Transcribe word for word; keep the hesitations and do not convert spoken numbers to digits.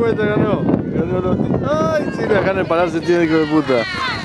vuelta ganó. Ganó los... Ay, sí, la dejan en pararse, tiene hijo de puta.